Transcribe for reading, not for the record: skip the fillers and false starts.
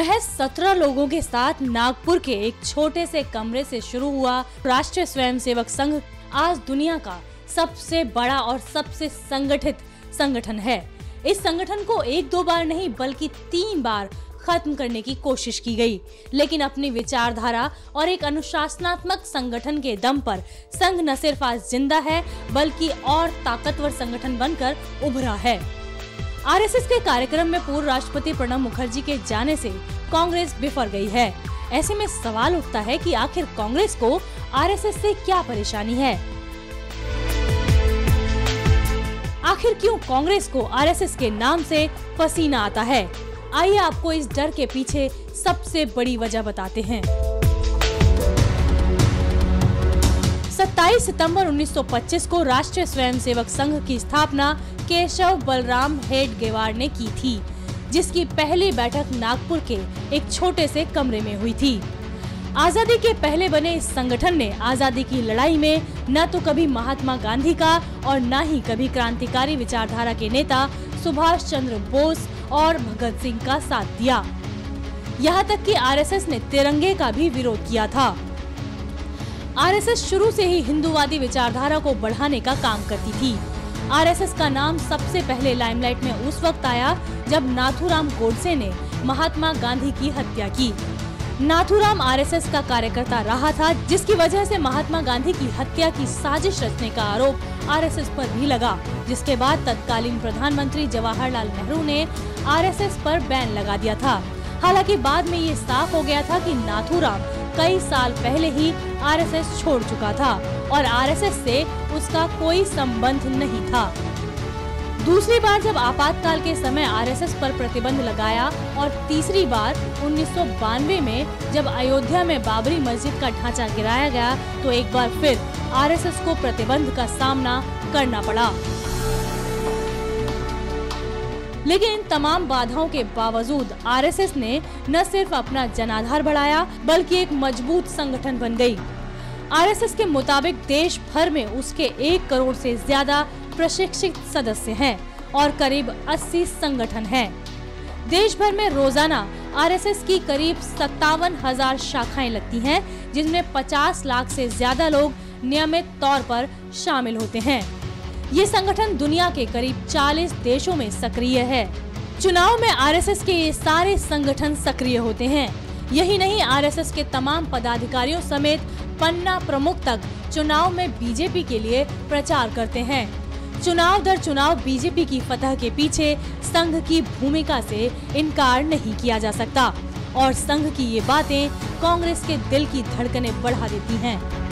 महज 17 लोगों के साथ नागपुर के एक छोटे से कमरे से शुरू हुआ राष्ट्रीय स्वयंसेवक संघ आज दुनिया का सबसे बड़ा और सबसे संगठित संगठन है। इस संगठन को एक दो बार नहीं बल्कि 3 बार खत्म करने की कोशिश की गई, लेकिन अपनी विचारधारा और एक अनुशासनात्मक संगठन के दम पर संघ न सिर्फ आज जिंदा है बल्कि और ताकतवर संगठन बनकर उभरा है। आरएसएस के कार्यक्रम में पूर्व राष्ट्रपति प्रणब मुखर्जी के जाने से कांग्रेस बिफर गई है। ऐसे में सवाल उठता है कि आखिर कांग्रेस को आरएसएस से क्या परेशानी है? आखिर क्यों कांग्रेस को आरएसएस के नाम से पसीना आता है? आइए आपको इस डर के पीछे सबसे बड़ी वजह बताते हैं। 27 सितंबर 1925 को राष्ट्रीय स्वयंसेवक संघ की स्थापना केशव बलराम हेडगेवार ने की थी, जिसकी पहली बैठक नागपुर के एक छोटे से कमरे में हुई थी। आजादी के पहले बने इस संगठन ने आजादी की लड़ाई में न तो कभी महात्मा गांधी का और न ही कभी क्रांतिकारी विचारधारा के नेता सुभाष चंद्र बोस और भगत सिंह का साथ दिया। यहाँ तक कि आरएसएस ने तिरंगे का भी विरोध किया था। आरएसएस शुरू से ही हिंदूवादी विचारधारा को बढ़ाने का काम करती थी। आरएसएस का नाम सबसे पहले लाइमलाइट में उस वक्त आया जब नाथूराम गोडसे ने महात्मा गांधी की हत्या की। नाथूराम आरएसएस का कार्यकर्ता रहा था, जिसकी वजह से महात्मा गांधी की हत्या की साजिश रचने का आरोप आरएसएस पर भी लगा, जिसके बाद तत्कालीन प्रधानमंत्री जवाहरलाल नेहरू ने आरएसएस पर बैन लगा दिया था। हालांकि बाद में ये साफ हो गया था कि नाथूराम कई साल पहले ही आरएसएस छोड़ चुका था और आरएसएस से उसका कोई संबंध नहीं था। दूसरी बार जब आपातकाल के समय आरएसएस पर प्रतिबंध लगाया और तीसरी बार 1992 में जब अयोध्या में बाबरी मस्जिद का ढांचा गिराया गया तो एक बार फिर आरएसएस को प्रतिबंध का सामना करना पड़ा। लेकिन इन तमाम बाधाओं के बावजूद आरएसएस ने न सिर्फ अपना जनाधार बढ़ाया बल्कि एक मजबूत संगठन बन गई। आरएसएस के मुताबिक देश भर में उसके 1 करोड़ से ज्यादा प्रशिक्षित सदस्य हैं और करीब 80 संगठन हैं। देश भर में रोजाना आरएसएस की करीब 57,000 शाखाएं लगती हैं, जिनमें 50 लाख से ज्यादा लोग नियमित तौर पर शामिल होते हैं। ये संगठन दुनिया के करीब 40 देशों में सक्रिय है। चुनाव में आरएसएस के ये सारे संगठन सक्रिय होते हैं। यही नहीं, आरएसएस के तमाम पदाधिकारियों समेत पन्ना प्रमुख तक चुनाव में बीजेपी के लिए प्रचार करते हैं। चुनाव दर चुनाव बीजेपी की फतह के पीछे संघ की भूमिका से इनकार नहीं किया जा सकता और संघ की ये बातें कांग्रेस के दिल की धड़कनें बढ़ा देती हैं।